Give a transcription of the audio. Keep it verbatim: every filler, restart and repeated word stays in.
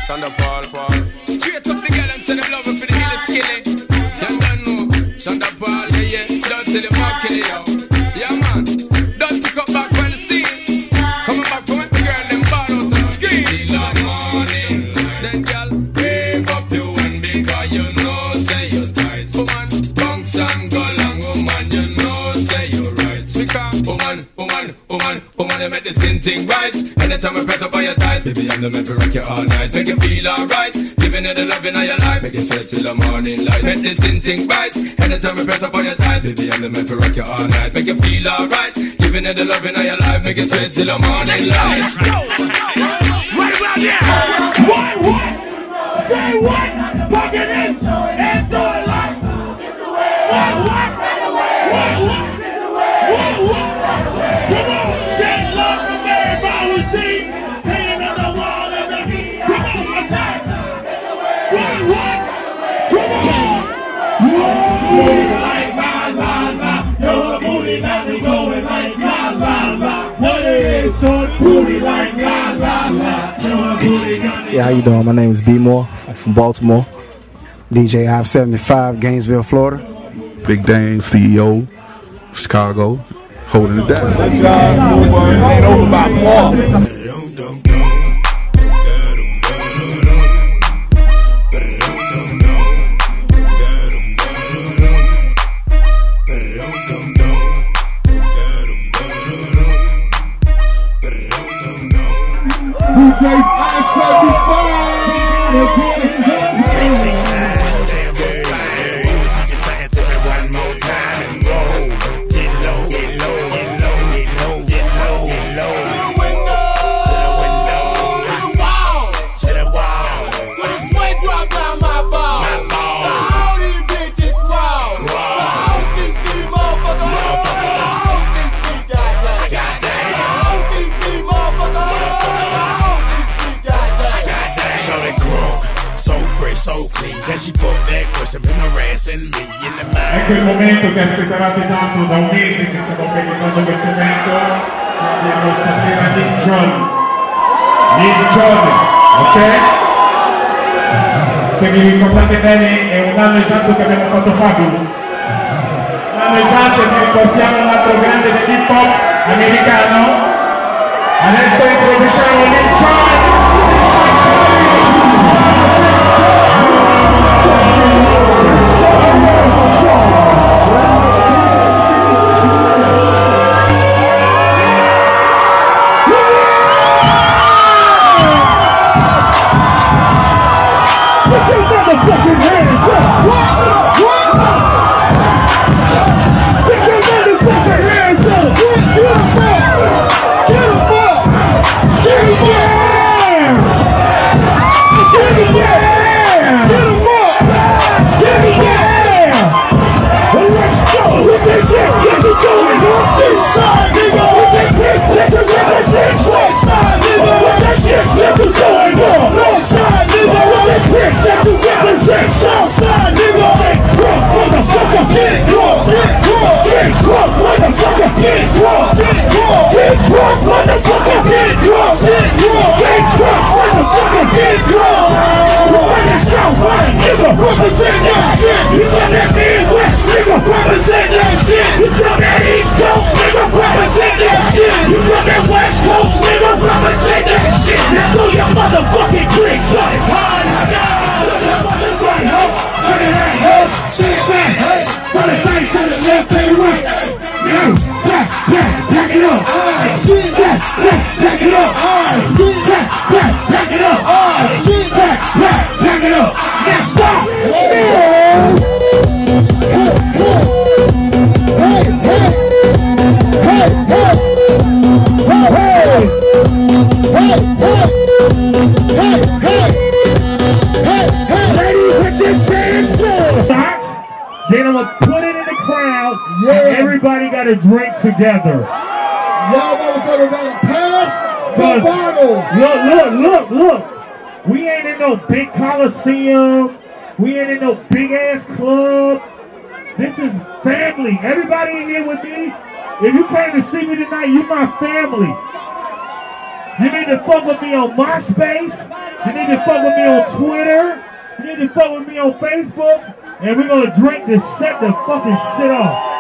Shonda Paul, Paul. Straight up the girl, I'm saying I'm loving for the illest killing. You don't know. Shonda Paul, yeah, yeah. Don't tell him how kill it, yo. Yeah, man. Don't pick up back when the scene. Coming back from it, the girl, them ball out on the screen. Till the morning. Then, girl, wave up your one because you know, say you're tight. Woman, bounce and go long, woman, you know, say you're right. Because, woman, woman, woman, woman, you make the skin thing right. Anytime I press up on your thighs, baby, I'm the man to rock you all night. Make you feel alright, giving you the loving of your life. Make you sweat till the morning light. Make this skin thing right. Anytime I press up on your thighs, baby, I'm the man to rock you all night. Make you feel alright, giving you the loving of your life. Make you sweat till the morning light. Let's go, let's go, right around here. What, what? Say what? Fuck it in and do it like. What, what? What, what? What, what? Come on, get love from everybody who sees. Hanging on the wall of the heat. Come on, what's that? What, what? Come on. Booty like la la la. Your booty got me going like la la la. What it is, short booty like la la la. Your booty got me. Yeah, how you doing? My name is B Moore. I'm from Baltimore. D J I seventy-five, Gainesville, Florida. Big Dang, C E O, Chicago, holding it down. Good job, new one. Ain't over by four. Ecco il momento che aspettavate tanto da un mese che stiamo organizzando questo evento. Abbiamo stasera Nick John. Nick John, ok? Se vi ricordate bene è un anno esatto che abbiamo fatto Fabulous. Un anno esatto e vi ricordiamo un altro grande dell'hip hop americano. Adesso introduciamo Nick John. Represent that shit. You got that Midwest nigga. Represent that shit. You got that East Coast nigga. Represent that shit. You got that West Coast nigga. Represent that shit. Now throw your motherfucking bricks up high in the sky. Put your motherfucking right up. Turn it right up. Shit back. Hey. Run it right to the left and right. You back, back, back it up. Back, back, back it up. Back, back, back it up. Back, back, back it up. Now stop. Then I'm gonna put it in the crowd, yeah. And everybody got to drink together. Y'all motherfuckers gotta pass the bottle. Look, look, look, look. We ain't in no big Coliseum. We ain't in no big ass club. This is family. Everybody in here with me. If you came to see me tonight, you my family. You need to fuck with me on MySpace. You need to fuck with me on Twitter. You need to fuck with me on Facebook. And we're gonna drink to set the fucking shit off.